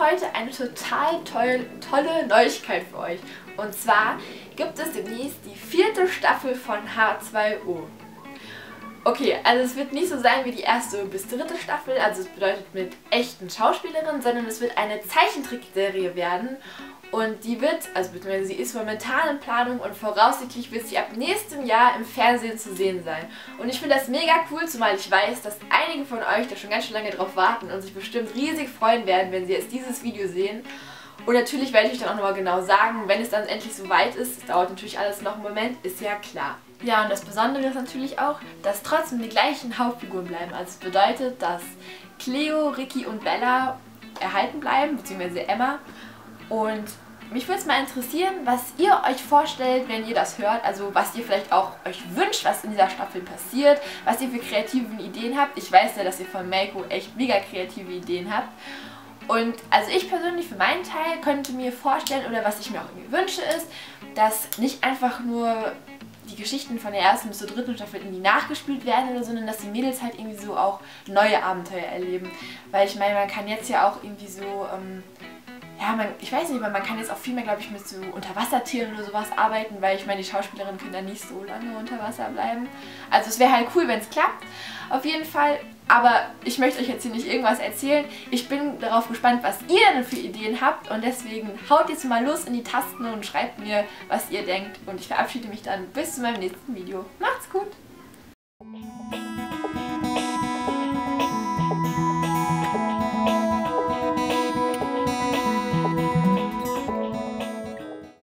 heute eine total tolle Neuigkeit für euch. Und zwar gibt es demnächst die 4. Staffel von H2O. Okay, also es wird nicht so sein wie die 1. bis 3. Staffel, also es bedeutet mit echten Schauspielerinnen, sondern es wird eine Zeichentrickserie werden. Und die wird, also beziehungsweise sie ist momentan in Planung und voraussichtlich wird sie ab nächstem Jahr im Fernsehen zu sehen sein. Und ich finde das mega cool, zumal ich weiß, dass einige von euch da schon ganz schön lange drauf warten und sich bestimmt riesig freuen werden, wenn sie jetzt dieses Video sehen. Und natürlich werde ich euch dann auch nochmal genau sagen, wenn es dann endlich soweit ist. Es dauert natürlich alles noch einen Moment, ist ja klar. Ja, und das Besondere ist natürlich auch, dass trotzdem die gleichen Hauptfiguren bleiben. Also es bedeutet, dass Cleo, Ricky und Bella erhalten bleiben, beziehungsweise Emma. Und mich würde es mal interessieren, was ihr euch vorstellt, wenn ihr das hört. Also was ihr vielleicht auch euch wünscht, was in dieser Staffel passiert, was ihr für kreative Ideen habt. Ich weiß ja, dass ihr von Melko echt mega kreative Ideen habt. Und also ich persönlich für meinen Teil könnte mir vorstellen, oder was ich mir auch irgendwie wünsche, ist, dass nicht einfach nur die Geschichten von der 1. bis zur 3. Staffel irgendwie nachgespielt werden oder so, sondern dass die Mädels halt irgendwie so auch neue Abenteuer erleben. Weil ich meine, man kann jetzt ja auch irgendwie so, ja, ich weiß nicht, aber man kann jetzt auch viel mehr, glaube ich, mit so Unterwassertieren oder sowas arbeiten, weil ich meine, die Schauspielerinnen können da nicht so lange unter Wasser bleiben. Also es wäre halt cool, wenn es klappt, auf jeden Fall. Aber ich möchte euch jetzt hier nicht irgendwas erzählen. Ich bin darauf gespannt, was ihr denn für Ideen habt und deswegen haut jetzt mal los in die Tasten und schreibt mir, was ihr denkt. Und ich verabschiede mich dann bis zu meinem nächsten Video. Macht's gut!